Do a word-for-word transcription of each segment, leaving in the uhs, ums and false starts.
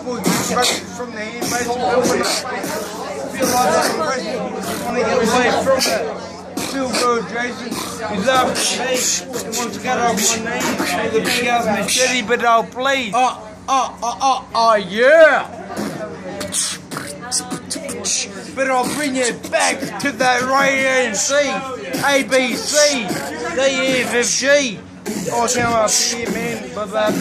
Boy, from the hand, basically. Feel like that impression. You want to get away from that. Feel good, Jason. He's up to me. He wants to get off my knees with a big ass machete, but I'll please. Oh, oh, oh, oh, oh, yeah. But I'll bring you back to that right A and C, A, B, C, D, E, F, F, G. Oh, come up here, man. So,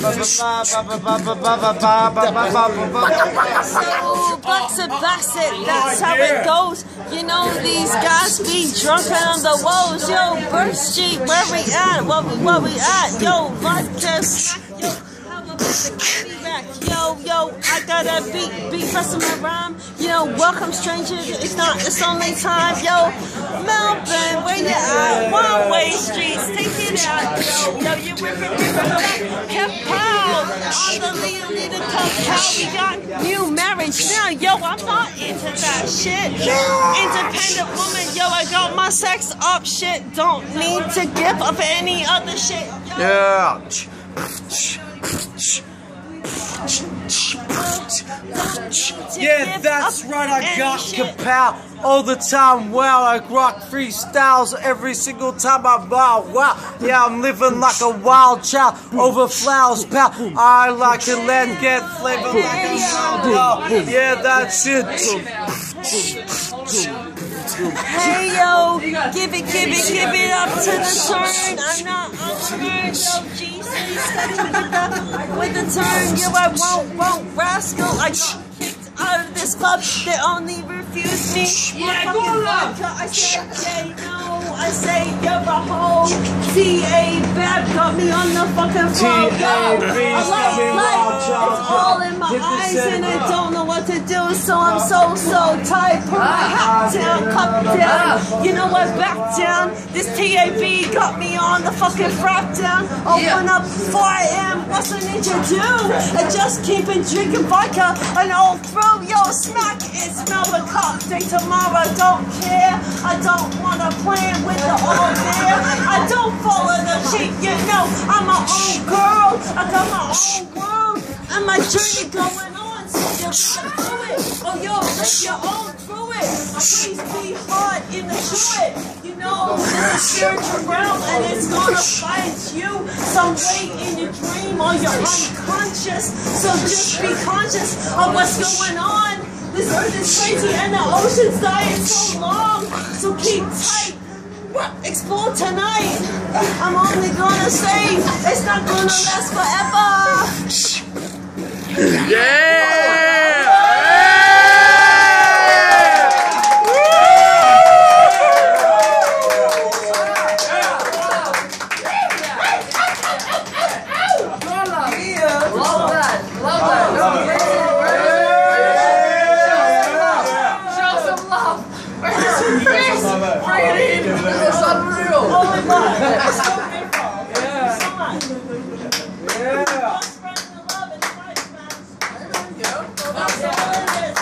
Bucks and Bassett, that's how it goes. You know, these guys be drunken on the woes. Yo, Birch Street, where we at? Where we, where we at? Yo, vodka. Yo, how about the baby back? Yo, yo, I got a beat, beat pressing my rhyme. You know, welcome strangers, it's not, it's only time. Yo, Melbourne, where you at? One way streets, take it out. Yo, yo, you whipping, whipping back. Hip hop, on the leader, leader, come cow. We got new marriage now. Yo, I'm not into that shit. Independent woman, yo, I got my sex up shit. Don't need to give up any other shit. Yo. Yeah. Yeah, that's right, I got kapow all the time. Wow, I rock freestyles every single time I bow. Wow, yeah, I'm living like a wild child over flowers, pal. I like to land, get flavor like a wild. Yeah, that's it. Hey yo, give it, give it, give it up to the turn. I'm not on the turn, yo, G C steady with the, with the turn. Yo, I won't, won't, rascal. I got kicked out of this club, they only refuse me. Yeah, go on. I say, yeah, no, I say, you're a hoe. T A Bab got me on the fucking floor. Yo, I like life, it's all in my eyes and I don't know what to do, so I'm so, so tight. Put my hat down, cup down, you know what, back down. This T A B got me on the fucking frat down. Open up four A M, what's I need to do? I just keep on drinking vodka and all through, yo, smack it, smell the cop day tomorrow, don't care. I don't wanna plan with the all there. I don't follow the shit, you know, I'm my own girl. I got my own world and my journey going on, so you gotta do it. Oh, yo, live your own through it. Please be hard in the short. You know, this is spiritual realm and it's gonna find you some way in your dream or your unconscious. So just be conscious of what's going on. This earth is crazy and the ocean's dying so long. So keep tight. Explore tonight. I'm only gonna say it's not gonna last forever. Yeah! It's unreal. Oh my god. It's so beautiful. Yeah. So much. Yeah. Just spreading the love and fight, man. There we go. Well, That's all it is.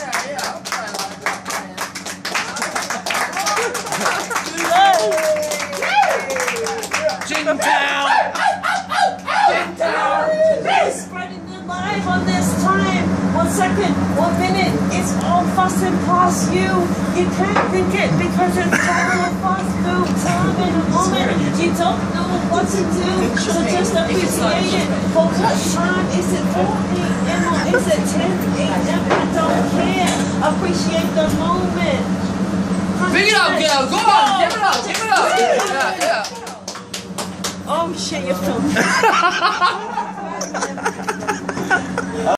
Jing Town! Jing Town! Spreading the live on this time. One second, one minute, it's all fuss and past you. You can't think it because it's all a fast food time in a moment. You don't know what to do, so just appreciate it. But what time is it? four A M or is it ten A M? I don't care. Appreciate the moment. Big it up, girl. Go on. Give it up. Give it up. Yeah, yeah. Oh shit, you're filming.